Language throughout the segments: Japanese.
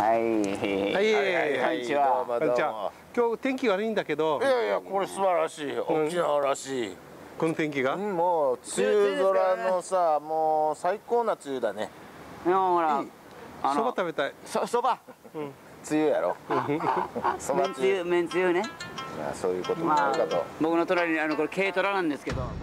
はい、こんにちは。 こんにちは。今日天気悪いんだけど。 いやいや、これ素晴らしい。沖縄らしい。 この天気が。 もう梅雨空のさ、もう最高な梅雨だね。 ほら、 そば食べたい。 そば。 梅雨やろ。そば梅雨。 めんつゆね。 そういうこともあるかと。 僕の隣にこれ軽トラなんですけど。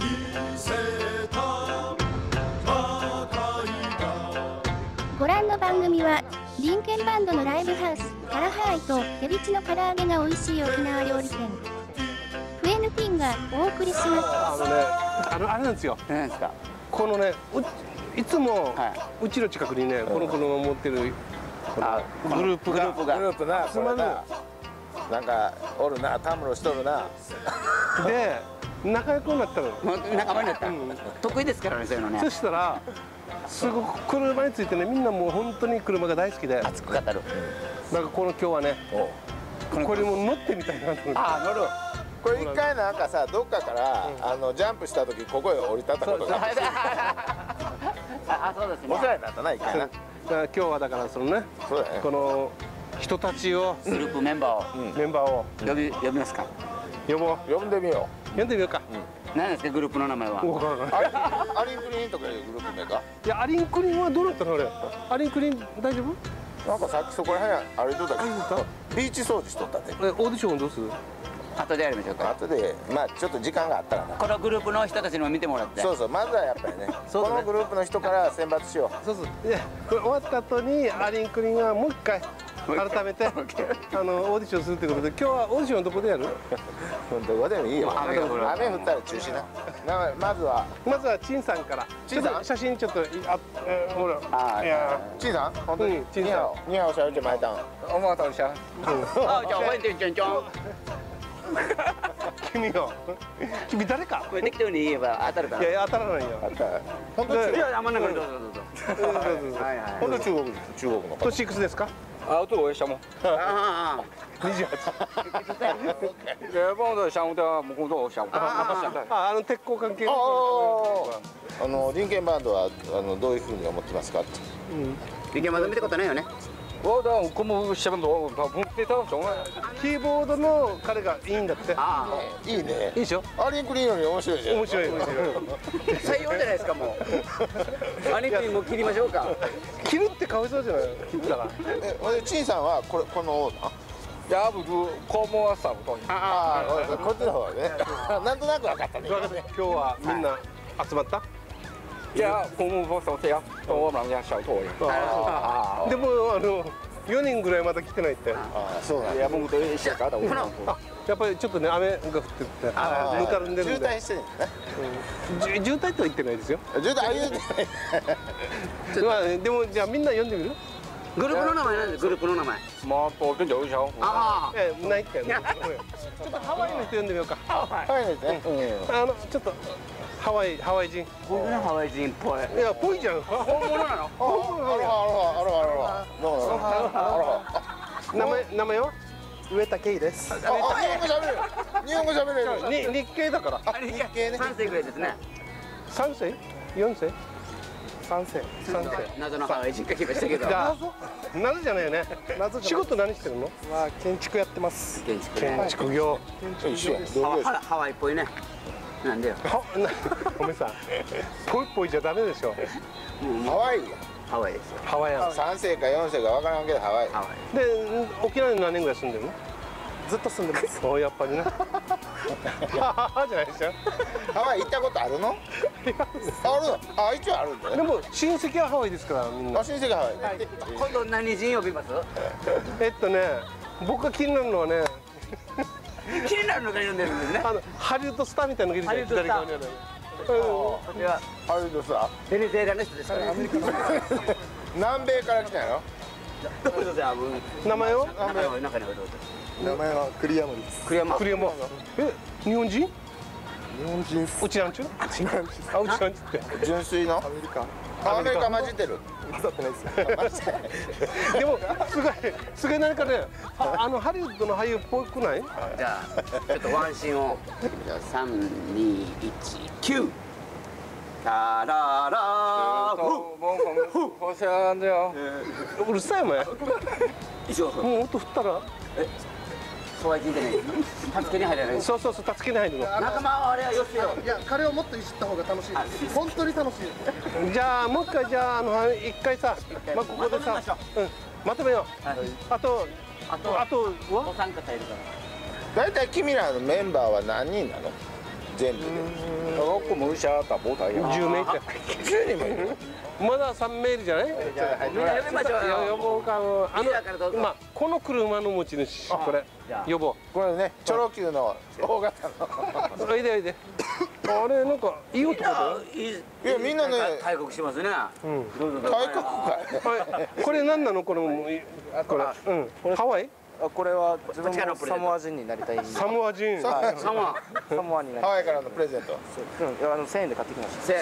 ご覧の番組はリンケンバンドのライブハウスカラハイと手びちの唐揚げが美味しい沖縄料理店フエヌティンがお送りします。 あれなんですよ。 何ですか。 このね、いつもうちの近くにね、この子の持ってるグループが集まる。なんかおるな、たむろしとるな。 で仲良くなったの。 仲間になった。得意ですからね、そういうのね。 そしたらすごく車についてね、みんなもう本当に車が大好きで熱く語る。 なんか今日はね、これも乗ってみたいなと思って。 乗る。これ一回なんかさ、どっかからジャンプした時ここへ降り立ったことがある。 そうですね。 お世話になったな、一回な。 今日はだからそのね、この人たちをグループメンバーを呼びますか。 呼んでみよう。 呼んでみようか。 何ですか、グループの名前は。 アリンクリンとかいうグループ名か。 いや、アリンクリンはどうなったのあれ。アリンクリン大丈夫？ なんかさっきそこら辺歩いとったけど、ビーチ掃除しとったって。 オーディションどうする？ 後でやりましょうか。 後で、まあちょっと時間があったらな。 このグループの人たちにも見てもらって。 そうそう、まずはやっぱりね、このグループの人から選抜しよう。 そうそう。で、これ終わった後にアリンクリンはもう一回改めてオーディションするということで、今日はオーディションどこでやる？ どこでもいいよ。雨降ったら中止な。まずは陳さんから。陳さん、写真ちょっとほら。陳さん、本当に。陳さん。你好，小姐买单。我们等一下。 じゃあ欢迎ちゃん。 君誰か？ これ適当に言えば当たるから。 いや当たらないよ。 本当？ いや、あんまなくどうぞ。 本当中国の。 年いくつですか？ 这我也项目。 28。 僕の项目ではもう工作項目。 鉄鋼関係。 リンケンバンドはどういうふうに思ってますか？ リンケンバンド見たことないよね。 我的我们下面都非常重要。 キーボードの彼がいいんだって。 いいね。 いいでしょ？ アリンクリンより面白いじゃん。 面白い。 採用じゃないですか、もう。アリンクリンも切りましょうか。 切るってかわいそうじゃない？切ったら。 陳さんはこのいや、僕肛門は差不多。 こっちの方がね。なんとなく分かったね。 今日はみんな集まった？ いや、公務部首相跟我们两家小队。 でも4人ぐらいまだ来てないって。 そうなん。 いや、僕と一緒かと思う。 やっぱりちょっとね、雨が降っててぬかるんでるんで。 渋滞してるね。 渋滞とは言ってないですよ。 渋滞言うてない。 でもじゃあみんな読んでみる？ グループの名前なんです。グループの名前。 まあ、当然有效。 ないって。ちょっとハワイの人読んでみようか。 ハワイの人ね。 ちょっっとハワイ人。 ハワイ人っぽい。 いや、ぽいじゃん。 本物なの？ 名前は？上田圭です。 日本語喋れる。 日系だから。 日系ね。 3世ぐらいですね。 3世？4世？3世。 謎のハワイ人が来ましたけど。 謎じゃないよね。仕事何してるの？ まあ建築やってます。 建築業。 ハワイっぽいね。なんでよ。 ごめんさん。ぽいぽいじゃダメでしょ。 ハワイ。 ハワイですよ。 ハワイやん。 3世か4世か分からんけどハワイ。 で、沖縄に何年ぐらい住んでるの？ ずっと住んでます。 お、やっぱりね。ははじゃないですよ。 ハワイ行ったことあるの？あるの？一応あるんだね。 でも親戚はハワイですからみんな。 親戚はハワイ。 今度何人呼びます？ 僕が気になるのはね。 気になるのがいるんですね。 ハリウッドスターみたいなのがいるじゃん。左側にある。 ハリウッドスター？ ベネズエラの人ですから。 南米から来たんやろ？ 名前は？ 名前は栗山です。 栗山。 日本人？ 日本人っす。 うちなんちゅう？ うちなんちゅうちなんちゅって。 純粋の？ アメリカ。 アメリカ混じってる。 混ざってないですよ。 でもすごいなんかね、ハリウッドの俳優っぽくない？ じゃあちょっとワンシーンを。じゃあ3、2、1、9。タララー。 せやんだよ。 うるさいお前。 以上。 もう音振ったら。 そうは聞いてない。助けに入らない。 そうそうそう、助けに入るの。 仲間はあれはよせよ。 いや、彼をもっといじった方が楽しい。本当に楽しい。 じゃあもう一回じゃあ一回さ、まあここでさ、まとめよう。あとは？ お三方いるから。 大体君らのメンバーは何人なの？全部で。 我们下打波台呀。 10名って。 10人もいる。 まだ3名いるじゃない？ みんな呼びましょうよ。 呼ぼうか。まあこの車の持ち主これ呼ぼう。 これね、チョロ Q の大型の。 おいでおいで。あれなんかいい男だよ。 いやみんなね、 大国しますね。 大国か。 これ何なのこれこれハワイ？ これは自分もサモア人になりたい。 サモア人。 サモアになりたい。 ハワイからのプレゼント。 1000円で買ってきました。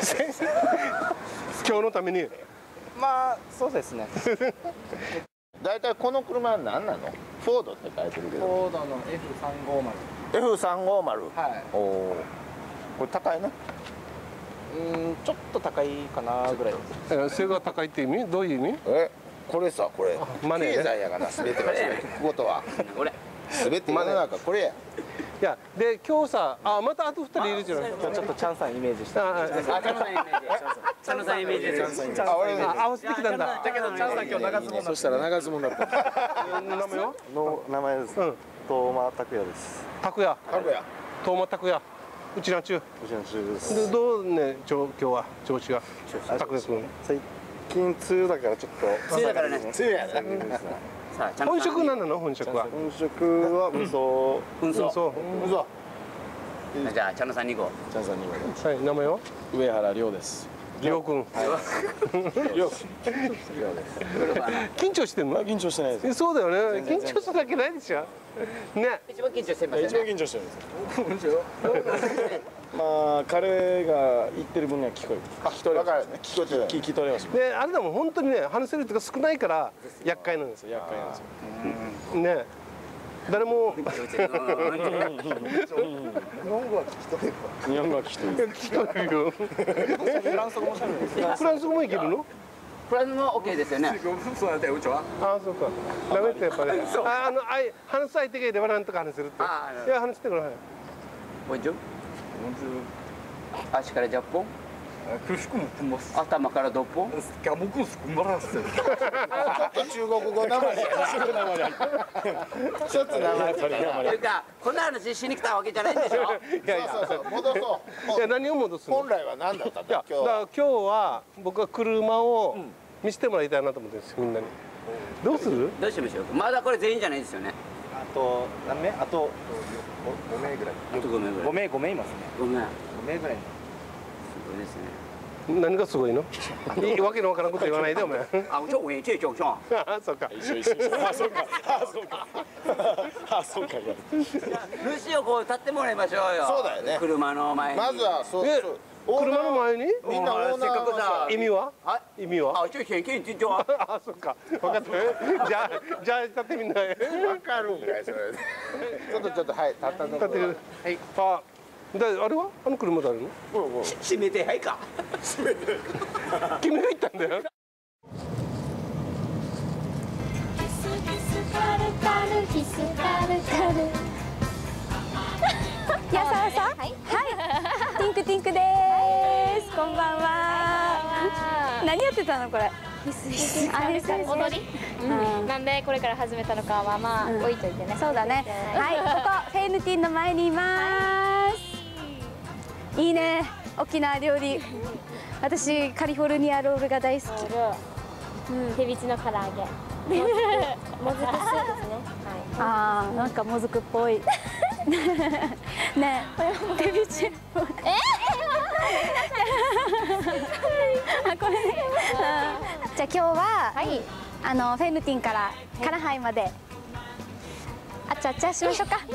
今日のために。 まあそうですね。 大体この車は何なの？フォードって書いてるけど。 フォードの F350。 F350。 はい。 おお。これ高いの？ ちょっと高いかなぐらい。 背が高いって意味？どういう意味？ これさ、これ経済やがな、全てが全て聞くことは全て世の中これや。 いやで今日さまたあと2人いるじゃない。 今日ちょっとチャンさんイメージした。 チャンさんイメージ。 合わせてきたんだ。 だけどチャンさん今日長ズボン。 そしたら長相撲になった。 名前は？ の名前です。東間拓也です。 拓也。東間拓也。うちなんちゅう。 うちなんちゅうです。 どうね今日は調子が。拓也君。 最近梅雨だからちょっと。 梅雨だからね。 梅雨やな。 本職何なの本職は？ 本職は運送。 運送。 じゃあチャンナさんに行こチャンさんに行こう。 はい名前は？ 上原亮です。 亮君。緊張してんの？ 緊張してないです。 そうだよね。緊張するだけないでしょ。ね。 う。一番緊張してますよ一番緊張してるんですよ。まあ彼が言ってる分には聞こえる。聞き取れます。聞き取れます。 であれだもん本当にね話せる人が少ないから厄介なんですよ。 厄介なんですよ。 ね。誰も日本語は聞き取れる。 聞き取れるよ。 フランス語もしゃべるんです。 フランス語もいけるの？ フランスも OK ですよね。 そうなんだよ、うちは。 ああそうか。ダメってやっぱり。話す相手がいればなんとか話せるって。いや話してください。 ボンジュ。足から10本。頭から6本。 ちょっと中国語なまり。ちょっとなまり。 というかこんな話しに来たわけじゃないんでしょ。 そう戻そう。 いや何を戻すの？ 本来は何だったんだ。 いや今日は僕は車を見せてもらいたいなと思ってるんですみんなに。どうする？ どうしましょう。まだこれ全員じゃないですよね。 あと何名？あと5名ぐらい。 あと5名ぐらい。 5名いますね。 5名。 5名ぐらい。 すごいですね。 何がすごいの？いいわけのわからんこと言わないでお前。 あ、ちょっとちょっと。 あ、そうか。 ルシをこう立ってもらいましょうよ。 そうだよね。 車の前に。 まずはそう。 車の前に？ みんなオーナーは意味は？意味は？ あ、ちょっと偏見って言っては。 あ、そうか。分かった。じゃあ立ってみんな。 わかるんかいそれ。ちょっとはい立ったところ。 立ってる。はい。あ。あれはあの車誰の？ 閉めてはいか。 君が言ったんだよ。 やさわさん。はい。ティンクティンクです。こんばんは。何やってたのこれ？ 踊り？なんでこれから始めたのかはまあ置いといてね。 そうだね。はい。ここフェイヌティンの前にいます。いいね、沖縄料理。私カリフォルニアロールが大好き。 手びちの唐揚げ。もずく酢ですね。 ああ、なんかもずくっぽい。ね、手びちっぽい。あ、これね。じゃあ今日はフェイヌティンからカラハイまであちゃあちゃしましょうか。はい、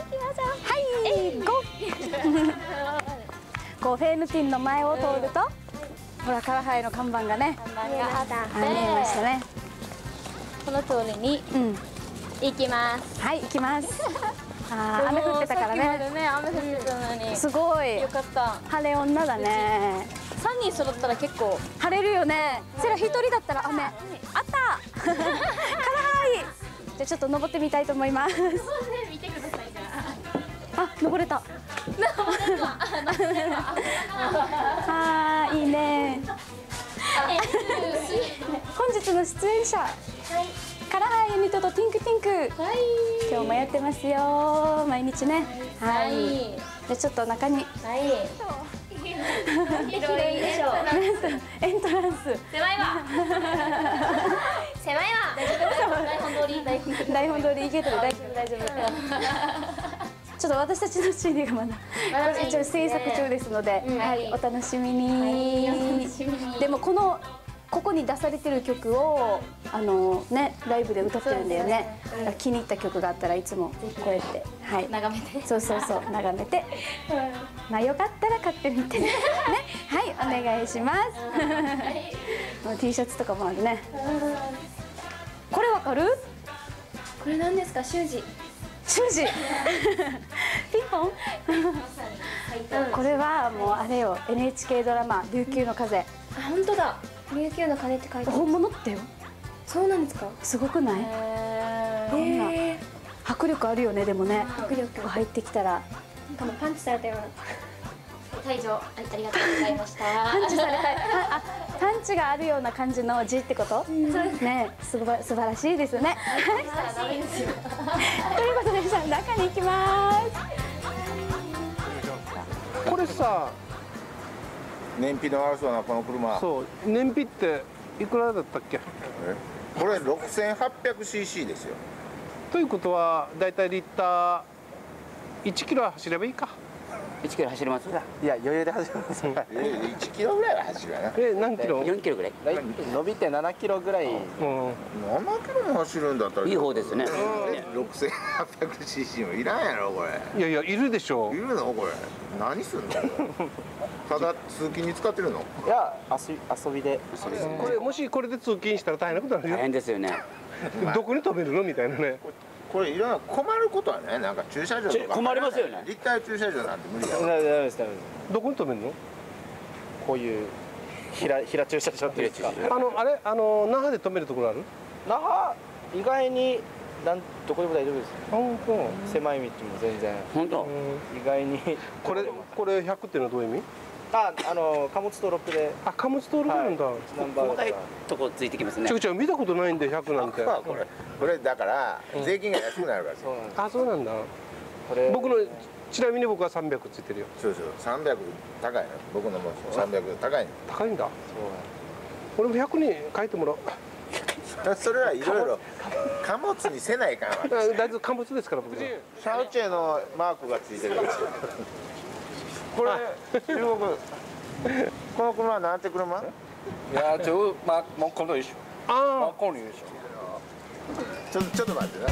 ゴー。こうフェイヌティンの前を通ると、ほらカラハイの看板がね、 見えましたね。 この通りに行きます。 はい、行きます。雨降ってたからね。 雨降ってたのに。 すごい。 よかった。 晴れ女だね。 3人揃ったら結構晴れるよね。それは1人だったら雨。あった。からはい。じゃあちょっと登ってみたいと思います。 見てくださいじゃあ、登れた。 登れた。 あー、いいね。本日の出演者。からはいユニットとティンクティンク。今日もやってますよ。毎日ね。はい。じゃあちょっと中に。 はい。広いでしょ。 エントランス。 狭いわ。狭いわ。台本通り。 台本通り行けてる。大丈夫大丈夫。ちょっと私たちの CD がまだ一応制作中ですので、はい、お楽しみに。でもここに出されてる曲をねライブで歌ってるんだよね。気に入った曲があったらいつもこうやってはい眺めて。 そう眺めて。まあよかったら買ってみてね。はいお願いします。T シャツとかもあるね。これわかる？ これ何ですか？習字。 習字。ピンポン。これはもうあれよ NHK ドラマ琉球の風。 あ、本当だ。琉球の鐘って書いてある。 本物ってよ。 そうなんですか。 すごくない？こんな迫力あるよね。でもね迫力入ってきたらパンチされたような。退場ありがとうございました。 パンチされた。パンチがあるような感じの字ってこと？そうですね。素晴らしいですね。ということでじゃあ中に行きます。 これさ、 燃費の悪そうなこの車。 そう燃費っていくらだったっけ？ これ 6800cc ですよ。 ということはだいたいリッター1キロ走ればいいか。 1キロ走れます？ いや余裕で走ります。 1キロぐらいは走るやな。 何キロ ？4キロぐらい。 伸びて7キロぐらい。 7キロも走るんだったらいい方ですね。 6800cc もいらんやろこれ。 いやいるでしょ。 いるのこれ。何すんの？ただ通勤に使ってるの？ いや遊びで。 これもしこれで通勤したら大変なことになるよ。 大変ですよね。 どこに止めるのみたいなね。 これいろんな困ることはね、なんか駐車場とか困りますよね。 立体駐車場なんて無理だよ。 ダメです。 どこに止めるの？ こういう平駐車場っていうか。 那覇で止めるところある？ 那覇意外にどこでも大丈夫です。 本当。 狭い道も全然。 本当。 意外に。 これ100っていうのはどういう意味？ 貨物登録で。 あ、貨物登録なんだ。 細かいとこついてきますね。 見たことないんで100なんて。 これだから税金が安くなるから。 あ、そうなんだ。ちなみに僕は300ついてるよ。 そう300高いの。僕のも300高いの。 高いんだ。俺も100に書いてもらおう。 それはいろいろ貨物にせないかんわ。 大豆貨物ですから僕。 シャオチェのマークがついてるんですよ。これ中国この車はなんて車？ いやもうこの一緒。 ああ。 この一緒。 ちょっと待ってな。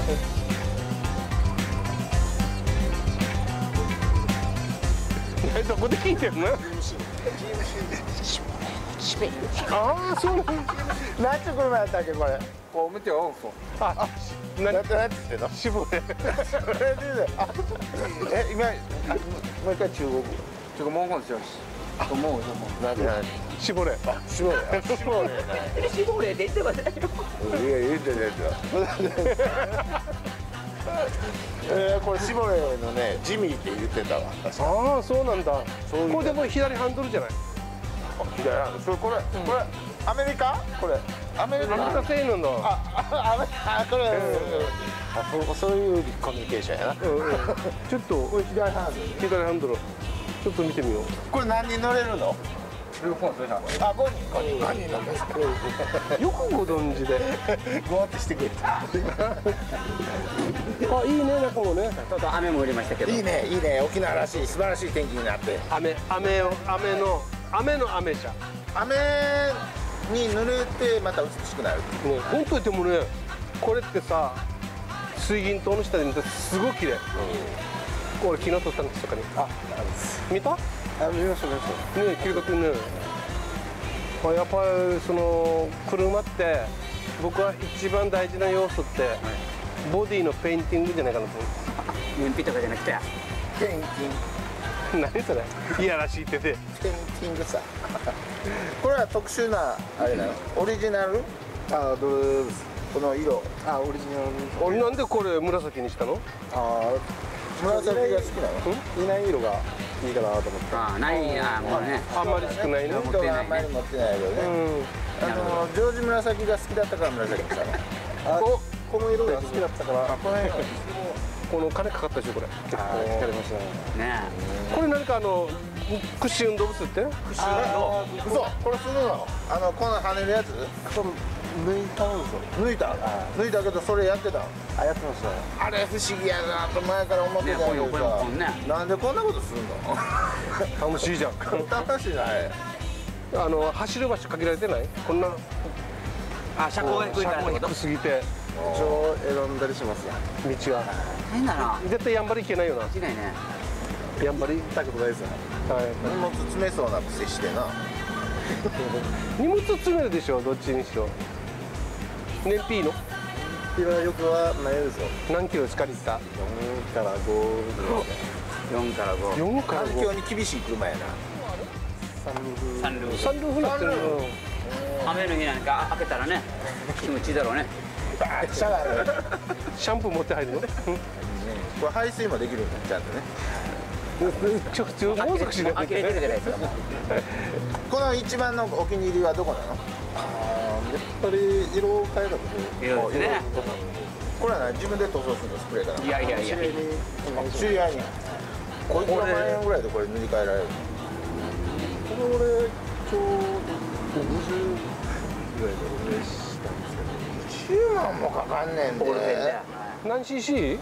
どこで聞いてるの？ああ、そうなん。 何て車やったっけこれ？ こう見てよ。 あ、なんて言ってんの？ シボレ。 今もう一回中国。 这个蒙古就是，都蒙古是蒙。 シボレ。 シボレ。 シボレ出てますよ。 いや言ってないよ。これシボレのねジミーって言ってたわ。 ああ、そうなんだ。これでも左ハンドルじゃない。 これアメリカ？これアメリカ製なんだ。 これそういうコミュニケーションやな。 ちょっと左ハンドル。ちょっと見てみよう。 これ何人乗れるの？あ、5人なんですか。 よくご存知で。 ごわってしてくれた。 あ、いいね、中もね。 ちょっと雨も降りましたけど。 いいね、沖縄らしい素晴らしい天気になって。 雨の雨じゃ。 雨に濡れてまた美しくなる。 本当にでもね、これってさ、水銀灯の下で見たらすごい綺麗。これ昨日撮ったんですとかに。見た？ 見ました。 ね、綺麗だったね。やっぱりその車って僕は一番大事な要素ってボディのペインティングじゃないかなと思う。 燃費とかじゃなくて。 ペインティング。 何それいやらしいっててティングさこれは特殊なあれなのオリジナルあどれですこの色オリジナルなんでこれ紫にしたの紫が好きなのいない色がいいかなと思ってああないもうねあんまり少ないね人があんまり持ってないけどねジョージ紫が好きだったから紫にしたのこの色が好きだったからこの色この金かかったでしょこれ結構疲れましたねねこれ何か屈伸動物って嘘これするのこの跳ねるやつ抜いたんですよ抜いたけどそれやってたやってましたねあれ不思議やなと前から思ってたんだけどさなんでこんなことするの楽しいじゃん楽しいな走る場所限られてないこんな車高が低いからってこと低すぎて一応選んだりしますよ道は変だな絶対やんばり行けないよな違いねやんばり行ったことないですよね荷物詰めそうな癖してな荷物詰めるでしょどっちにしろ燃費いいの今よくはないですよ何キロですかリッター 4から5ぐらい 4から5 4から環境に厳しい車やなサンルーフサンルーフになってるの雨の日なんか開けたらね気持ちいいだろうねバーッとシャワーがシャンプー持って入るのこれ排水もできるんだちゃんとね普通もう少しね呆れてるじゃないですかこの一番のお気に入りはどこなのやっぱり色を変えたこ色ですねこれは自分で塗装するのスプレーかないや知り合いにこれ1万円ぐらいでこれ塗り替えられるこれ俺ちょうど20ぐらいでお願いしたんですけど 10万もかかんねんで何 cc？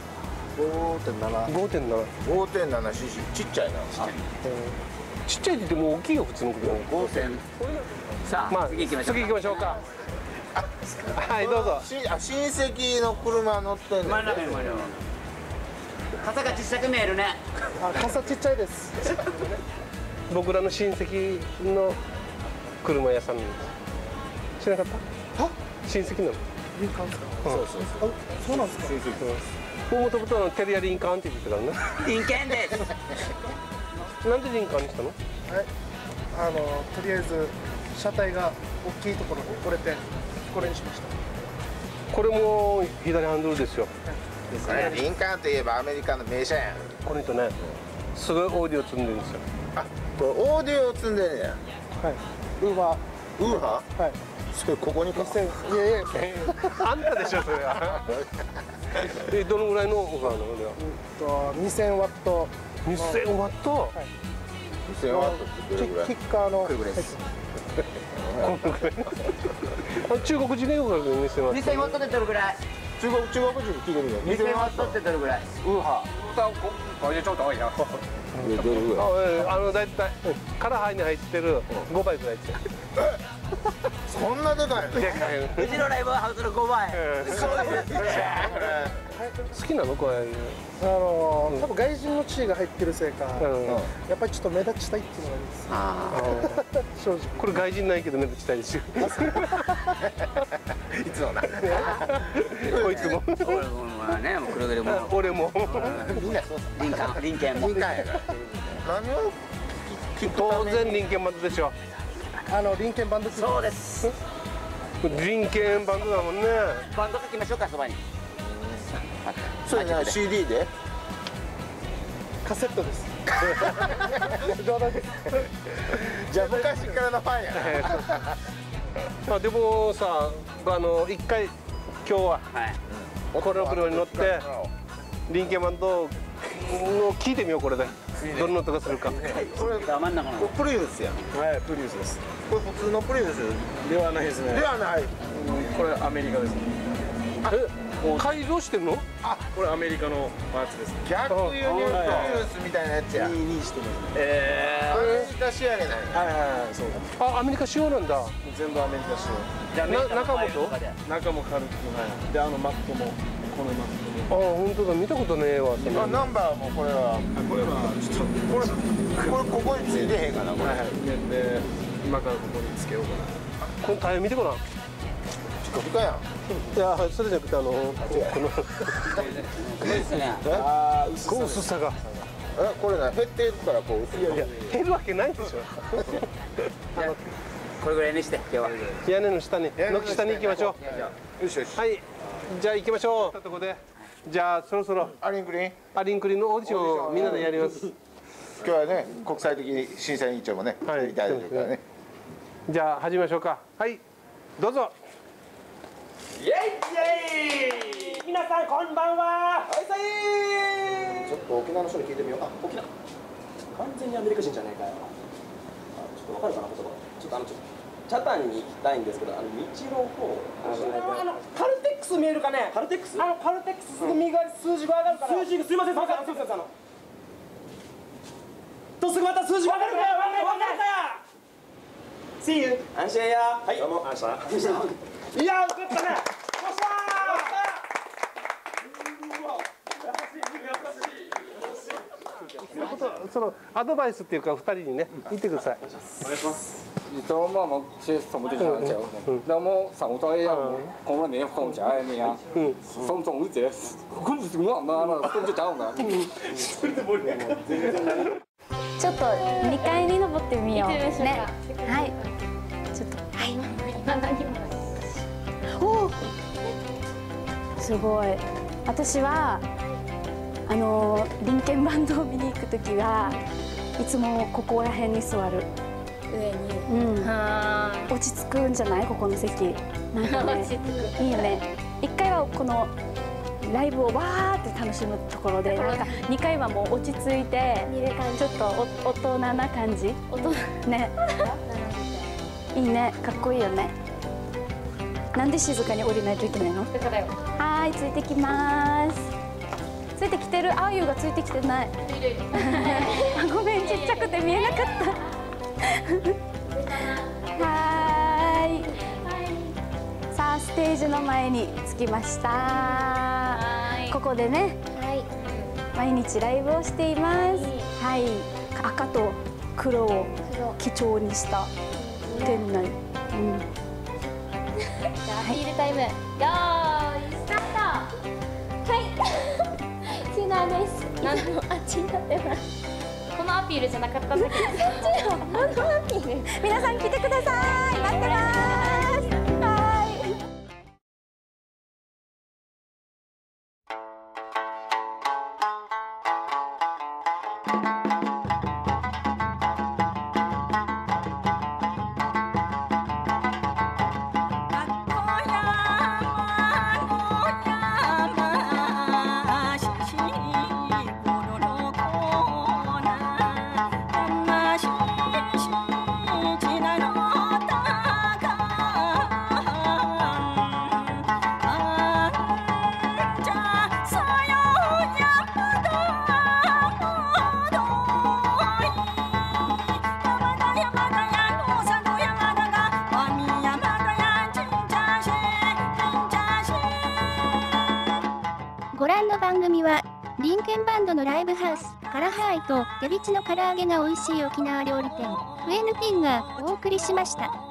5.7 5.7cc ちっちゃいなちっちゃいって言っても大きいよ普通の車 5.0 さあ、次行きましょうかはいどうぞ親戚の車乗ってんの真ん中に傘が小さく見えるね傘ちっちゃいです僕らの親戚の車屋さん知らなかった親戚なのリンカーンですかそうなんですかもともとテリアリンカーンって言ってたからね人間ですなんでリンカーンにしたのはいとりあえず車体が大きいところ折れてこれにしましたこれも左ハンドルですよこれリンカーンといえばアメリカの名車やんこの人ねすごいオーディオ積んでるんですよこれオーディオを積んでんねやはいウーバウーハーはいそれここにかいやいやあんたでしょそれはどのぐらいのオファーなのでは 2000ワット 2000ワット 2000ワットってどれぐらいキッカーの中国人がよくあるよ2000ワット 2000ワットってどれぐらい中国人に聞いてみよう 2000ワットってどれぐらいウーハこれちょっと多いなどれぐらいだいたいカラハイに入ってる5倍ぐらいですよそんなでかいのでかいうちのライブハウスの5倍好きなのこれ多分外人の地位が入ってるせいかやっぱりちょっと目立ちたいっていうのがあります正直これ外人ないけど目立ちたいですよいつもなこいつも俺もねもう黒毛も俺もみんなそうリンケンもリンカーンやから何を当然リンケンバンドでしょリンケンバンドそうですリンケンバンドだもんねバンド書きましょうかそばにそれね CD でカセットです冗談ですじゃあ昔からのファンやまあでもさ一回今日はこれの車に乗ってリンケンバンドを聞いてみようこれでどんな音がするかこれ真ん中のプリウスやんはいプリウスですこれ普通のプリウスではないですねではないこれアメリカです改造してんのこれアメリカのパーツです逆輸入プリウスみたいなやつやにしてますねアメリカ仕上げないはいはいはいそうあアメリカ仕様なんだ全部アメリカ仕様じゃあ中本中も軽くはいでマットもこのマットも本当だ見たことねえわナンバーもこれはちょっとこれここについてへんかなこれはいで今からここにつけようかなこのタイヤ見てごらんピカピカやんいやそれじゃなくてこのですねこの薄さがこれね減ってるからこう薄い。 いや減るわけないでしょ。 これぐらいにして今日は屋根の下に軒下に行きましょう。 よしよし。 はい、じゃあ行きましょう。とこでじゃあそろそろアリンクリンのオーディションをみんなでやります。 今日はね国際的審査委員長もねいただいてるからね。 じゃあ始めましょうか。はいどうぞ。 イエイイエイ。皆さんこんばんは。はいさい。 ちょっと沖縄の人に聞いてみよう。あ、沖縄。完全にアメリカ人じゃないかよ。ちょっとわかるかな言葉。ちょっとチャタンに行きたいんですけど、道の方。 カルテックス見えるかね。カルテックス。カルテックスの右側に数字が上がるから。数字がすいません。とすぐまた数字が上がるから。わかった。See you。 安心や。はい。どうも安心。 いや、よかったね。よっしゃそのアドバイスっていうか2人にね言ってください。 お願いします。就嘛嘛，其实什么地方讲，那么上午到一样，我们连放假的呀，放中午节，根本是我妈了，根本就讲了。 ちょっと2階に登ってみようね。はい。ちょっとはい。おお。すごい。私はリンケンバンドを見に行くときはいつもここら辺に座る。上に。落ち着くんじゃないここの席。なんかね。いいよね。1階はこのライブをわーって楽しむところで、なんか2階はもう落ち着いてちょっと大人な感じ。ね。いいね。かっこいいよね。なんで静かに降りないといけないの？はい、ついてきます。ついてきてる。あゆがついてきてない。ごめん、ちっちゃくて見えなかった。はい。さあ、ステージの前に着きました。ここでね、毎日ライブをしています。はい。赤と黒を基調にした店内。 じゃあアピールタイム、よーいスタート。はい。チナです。なんでもあっちになってます。このアピールじゃなかったんだけど。そっちのこのアピール。 皆さん来てください。待ってます。はい。 ご覧の番組は、リンケンバンドのライブハウス、カラハイと、テビチの唐揚げが美味しい沖縄料理店、フエヌティンがお送りしました。